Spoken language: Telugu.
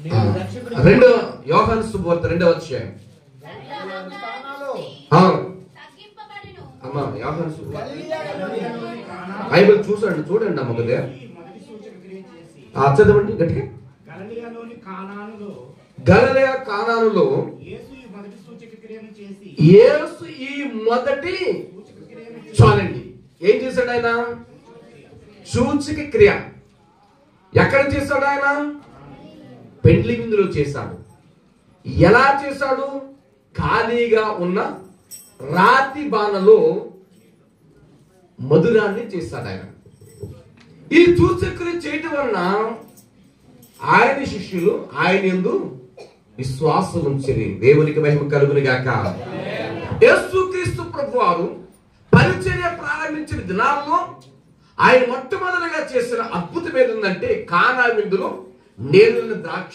రెండో యోహాను సువార్త 2వ అధ్యాయం. అమ్మా యోహాను సువార్త బైబిల్ చూడండి అమ్మ కొద్దిగా చదవండి గట్టిగా. గలిలయ కానానులో యేసు ఈ మొదటి చాలండి ఏం చేశాడు ఆయన? సూచక క్రియ. ఎక్కడ చేశాడు ఆయన? పెండ్లి విందులో చేశాడు. ఎలా చేశాడు? ఖాళీగా ఉన్న రాతి బాణలో మధురాన్ని చేశాడు ఆయన. ఈ సూచక క్రియ చేయటం వలన ఆయన శిష్యులు ఆయన యందు విశ్వాసం ఉంచిరి. దేవునికి మహిమ కలుగును గాక. యేసుక్రీస్తు ప్రభువారు పరిచర్య ప్రారంభించిన దినాల్లో ఆయన మొట్టమొదటిగా చేసిన అద్భుతం ఏదంటే కానా విందులో నేరున్న ద్రాక్ష